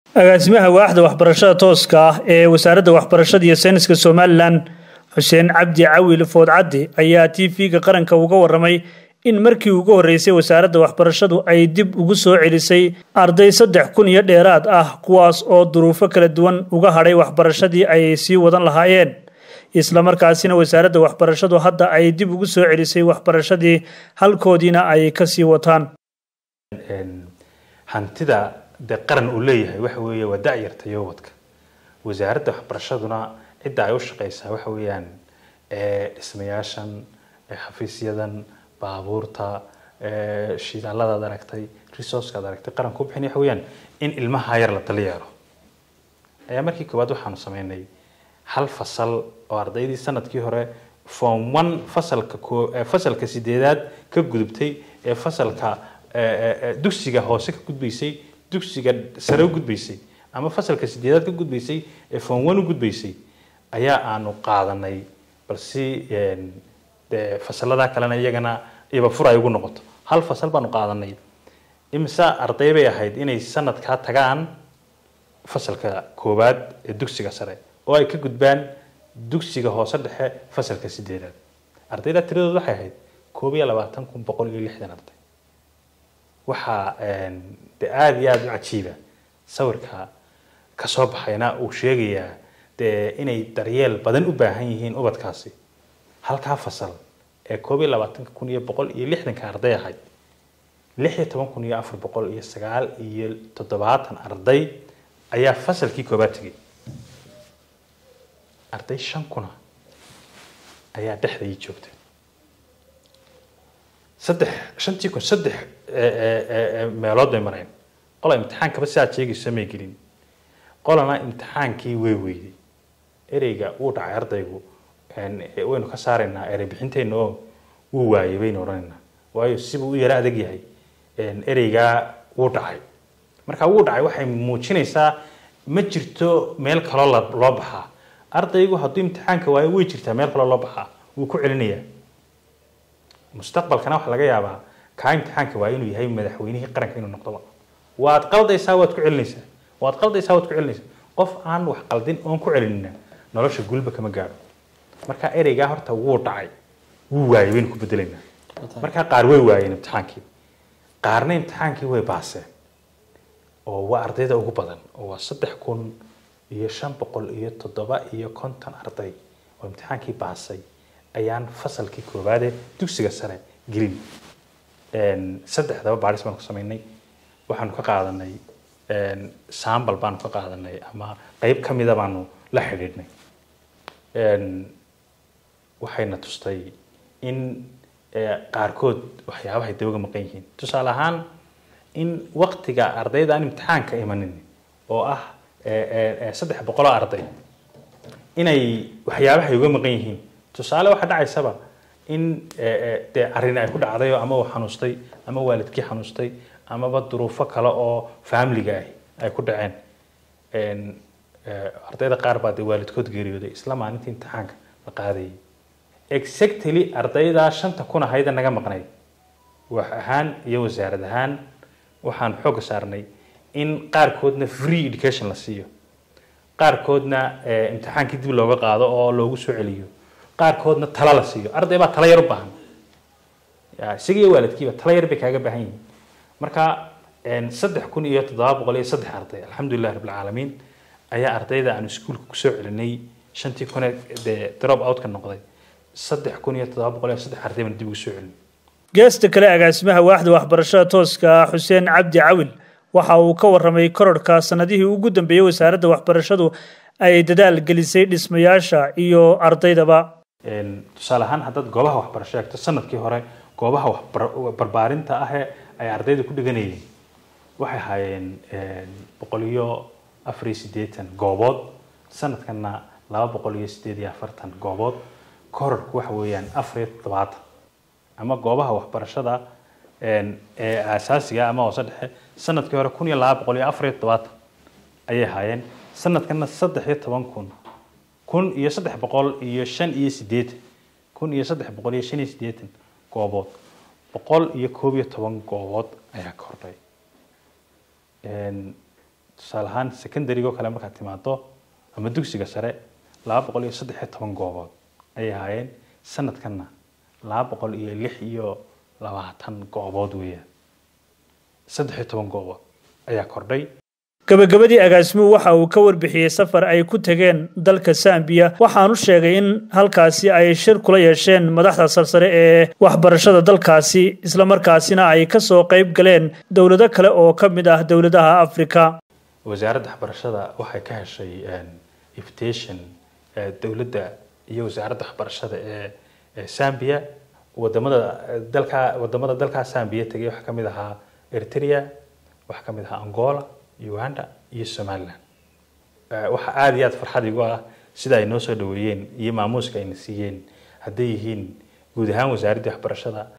agaasimaha waaxda waxbarashada tooska ah ee wasaaradda waxbarashada iyo sayniska Somaliland Xuseen Cabdi Cawil Foodcadde ayaa TV-ga qaranka uga waramay in markii ugu horeysay wasaaradda waxbarashadu ay dib ugu soo celisay arday 3,000 iyo dheeraad ah kuwaas oo duruufo kala duwan uga hadhay waxbarashadii ay sii wadan lahaayeen isla markaasina wasaaradda waxbarashadu hadda ay dib ugu soo celisay waxbarashadii halkoodiina ay ka sii wataan hantida qaran uu leeyahay waxa weeye waa da'yarta iyo wadka wasaaradda waxbarashaduna cidda ay u shaqeysaa waxa weeyaan dhismayaashan xafiisyadan baabuurta shidaalada aragtay resource-ka aragtay qaran ku bixin waxa weeyaan in ilmaha yar la taliyeero ayaa markii koowaad waxaanu sameynay hal fasal oo ardaydii sanadkii hore form 1 fasalka 8aad ka gudubtay ee fasalka dugsiga hoose ka gudbaysay dugsiga sare u gudbaysay ama fasalka 8aad ka gudbaysay ee form 1 u gudbaysay ayaa aanu qaadanay balsi fasalada kalena iyagana iba furay ugu noqoto hal fasal baanu qaadanay imsa arday bay ahayd inay sanadka tagaan fasalka koobaad ee dugsiga sare oo ay ka gudbaan dugsiga hoose dhexe fasalka 8aad ardayda tiradoodu waxay ahayd 22,160 arday waxa aad iyo aad u cajiiba sawirka ka soo baxayna uu sheegayaa inay daryeel badan u baahan yihiin ubadkaasi halka fasal ee 22,160 arday ahayd 16,470 arday ayaa fasalkii koobaad tagay arday 5,000 ayaa dhexday joogtay saddex meelood bay mareen qola imtixaanka bas aad sheegayso ma gelin qolana imtixaankii way weeyday ereyga uu dhacay ardaygu waynu ka saareynaa erey bixinteena oo uu waayay baynu oranayna waayo sibuu u yara adag yahay ereyga uu dhacay marka uu dhacay waxay muujinaysaa ma jirto meel kale loo baxaa ardaygu haddii imtixaanka waayo way jirtaa meel kale loo baxaa wuu ku celinayaa mustaqbalkana waxa laga yaabaa ka imtixaanka waa inuu yahay madaxweynihii qaranka inuu noqdo waad qaldaysaa waad ku celinaysaa qof aan wax qaldin oon ku celinina nolosha gulba kama gaaro marka ereyga horta wuu dhacay wuu waayay baynu ku bedelaynaa marka qaar way waayeen imtixaankii qaarna imtixaankii way baaseen oo waa ardayda ugu badan oo waa 3,550 arday oo imtixaankii baasay ayaan fasalkii koobaad ee dugsiga sare gelin saddexdaba baaris baan ku sameynay waxaanu ka qaadanay sample baanu ka qaadanay ama qayb kamida baanu la xiriirnay waxayna tustay in qaarkood waxyaabaha dawga maqan yihiin tusaale ahaan in waqtiga ardayda aan imtixaanka imanin oo ah 300 arday inay waxyaabaha uga maqan yihiin tusaale waxa dhacaysaba in arrin ay ku dhacday ama uu xanuustay ama waalidkii xanuustay ama duruufo kale oo family-ga ay ku dhaceen ardayda qaar baa waalidkood geeriyooday isla maalintii imtixaanka la qaaday exactly ardayda 5,000 hayda naga maqnay wax ahaan iyo wasaarad ahaan waxaan xoog saarnay in qaarkoodna free education la siiyo qaarkoodna imtixaankii dib looga qaado oo loogu soo celiyo qaarkoodna tala la siiyo arday baa tala yar u baahan isaga iyo waalidkiiba tala yar bay kaaga baahan yihiin marka 3,703 arday alxamdulillahi rabbil caalamiin ayaa ardayda aan iskuulka ku soo celinay 5,000 drop out ka noqday 3,703 arday baan dib ugu soo celinay geesta kale agaasimaha waaxda waxbarashada tooska Xuseen Cabdi Cawil waxa uu ka waramay korodhka sanadihii ugu dambeeyay wasaaradda waxbarashadu ay dadaal gelisay dhismayaasha iyo ardaydaba tusaale ahaan haddaad goobaha waxbarasho eegto sanadkii hore goobaha barbaarinta ah ee ay ardaydu ku dhiganayeen waxay ahaayeen 148 goobood sanadkana 248 goobood korodhku waxa weeyaan 47 ama goobaha waxbarashada ee asaasiga ama hoose dhexe sanadkii hore 1,247 ayay ahaayeen sanadkana 13,000 13,585 goobood 111 goobood ayaa kordhay tusaalahaan secondary-go kale markaad timaado ama dugsiga sare 213 goobood ay ahaayeen sanadkanna 226 goobood weeyaan 13 goobood ayaa kordhay. gabagabadii agaasimuhu waxa uu ka warbixiyay safar ay ku tageen dalka Zambia waxaanu sheegay in halkaasi ay shir kula yeesheen madaxda sarsare ee waxbarashada dalkaasi isla markaasina ay ka soo qayb galeen dawlado kale oo ka mid ah dawladaha Afrika. wasaaradda waxbarashada waxay ka heshay invitation dawladda iyo wasaaradda waxbarashada ee Zambia wadamada dalka Zambia tagay waxa kamid ahaa Eritrea, waxa kamid ahaa Angola, Uganda iyo Somaliland. waxa aad iyo aad farxad igu ah sida ay noo soo dhaweeyeen iyo maamuuska ay siiyeen haday yihiin guud ahaan wasaaradda waxbarashada